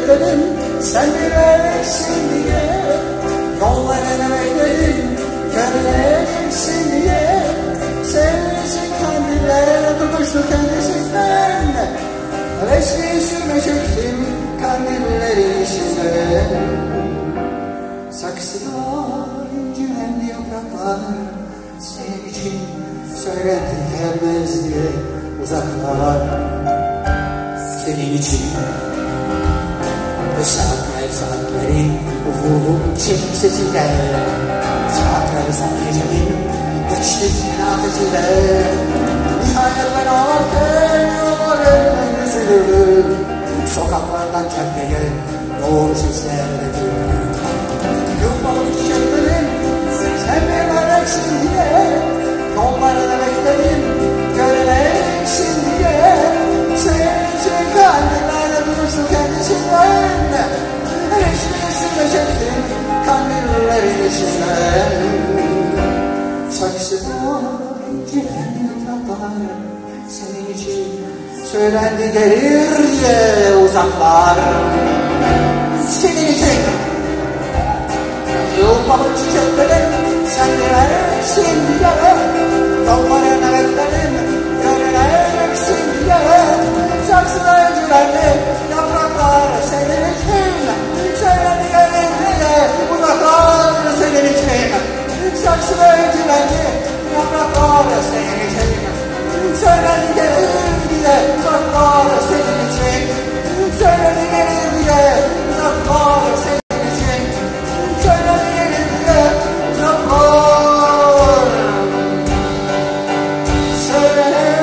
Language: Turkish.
bekledim, sen bileceksin diye. Yollarını bekledim, göreceksin diye. Sevgisi kandillere tutuştu kendisinden. Resmi sürmeyecektim kandillerin içinde. Saksılar incilendi yapraklar, senin için söylendi gelmez diye uzaklar. Senin için ve saatleri vurdum çekim sesiyle. Saatleri sana gecemin geçti cenazesiyle. Nihayet ben ağlarken yollarımın üzülürdü. Sokaklardan caddeye doğru seslerle döndü. Yılmalı çiçeklerim sen bir meleksin diye. Yollarını bekledim göreceksin diye. Sevecek kandillerle durursun kendisinden. Resmi sürmeyeceksin kandillerin içinden. Saksıda incilen yapraklar senin için söylendi gelir diye uzaklar. Senin için yılmalı çiçeklerim sen bileceksin diye. Yollarını bekledim göreceksin diye. Saksıda incilendi yapraklar senin için söylendi gelir diye uzaklar. Senin için saksıda incilendi yapraklar senin için söylendi gelir diye uzaklar. Senin için söylendi gelir diye uzaklar. Senin için söylendi gelir diye uzaklar. Söylendi.